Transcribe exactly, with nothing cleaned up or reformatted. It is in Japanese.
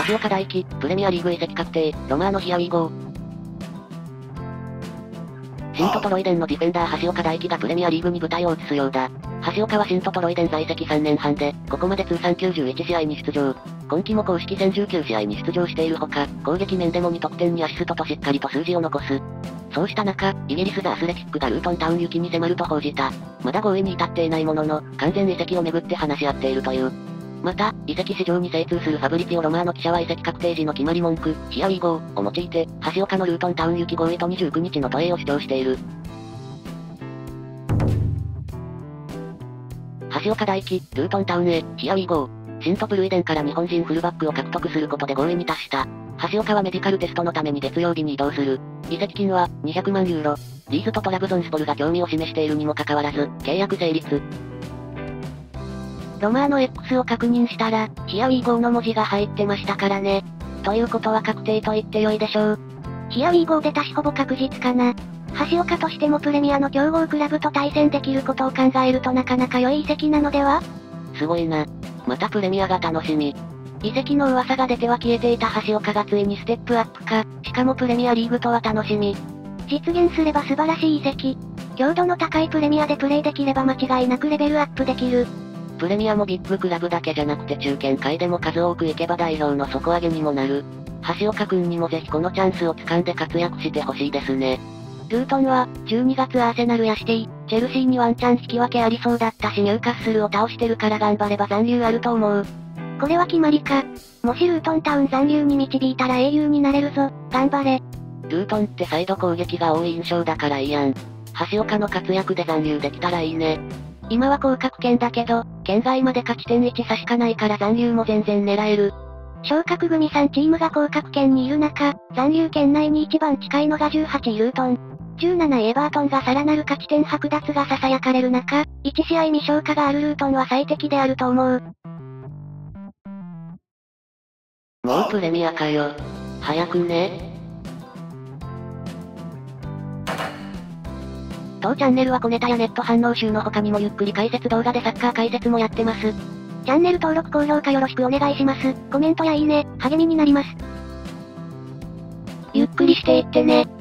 橋岡大樹、プレミアリーグ移籍確定、ロマーノヒアウィーゴー。シントトロイデンのディフェンダー橋岡大樹がプレミアリーグに舞台を移すようだ。橋岡はシントトロイデン在籍さんねんはんで、ここまで通算きゅうじゅういちしあいに出場。今季も公式戦じゅうきゅうしあいに出場しているほか、攻撃面でもに得点にアシストとしっかりと数字を残す。そうした中、イギリスザ・アスレチックがルートンタウン行きに迫ると報じた。まだ合意に至っていないものの、完全移籍をめぐって話し合っているという。また、移籍市場に精通するファブリツィオ・ロマーノ記者は移籍確定時の決まり文句、ヒアウィーゴーを用いて、橋岡のルートンタウン行き合意とにじゅうくにちの渡英を主張している。橋岡大樹、ルートンタウンへ、ヒアウィーゴー。シントプルイデンから日本人フルバックを獲得することで合意に達した。橋岡はメディカルテストのために月曜日に移動する。移籍金は、にひゃくまんユーロ。リーズとトラブゾンスポルが興味を示しているにもかかわらず、契約成立。ロマーノ X を確認したら、ヒアウィーゴーの文字が入ってましたからね。ということは確定と言って良いでしょう。ヒアウィーゴー出たしほぼ確実かな。橋岡としてもプレミアの強豪クラブと対戦できることを考えるとなかなか良い移籍なのでは？ すごいな。またプレミアが楽しみ。移籍の噂が出ては消えていた橋岡がついにステップアップか、しかもプレミアリーグとは楽しみ。実現すれば素晴らしい移籍。強度の高いプレミアでプレイできれば間違いなくレベルアップできる。 プレミアもビッグクラブだけじゃなくて中堅界でも数多く行けば代表の底上げにもなる。橋岡くんにもぜひこのチャンスを掴んで活躍してほしいですね。ルートンは、じゅうにがつアーセナルやシティ、チェルシーにワンチャン引き分けありそうだったしニューカッスルを倒してるから頑張れば残留あると思う。これは決まりか。もしルートンタウン残留に導いたら英雄になれるぞ、頑張れ。ルートンってサイド攻撃が多い印象だからいいやん。橋岡の活躍で残留できたらいいね。今は降格圏だけど、県外まで勝ち点いち差しかないから残留も全然狙える。昇格組さんチームが降格圏にいる中、残留圏内に一番近いのがじゅうはちいルートン。じゅうなないエバートンがさらなる勝ち点剥奪が囁かれる中、いちしあい未消化があるルートンは最適であると思う。もうプレミアかよ。早くね。当チャンネルは小ネタやネット反応集の他にもゆっくり解説動画でサッカー解説もやってます。チャンネル登録高評価よろしくお願いします。コメントやいいね、励みになります。ゆっくりしていってね。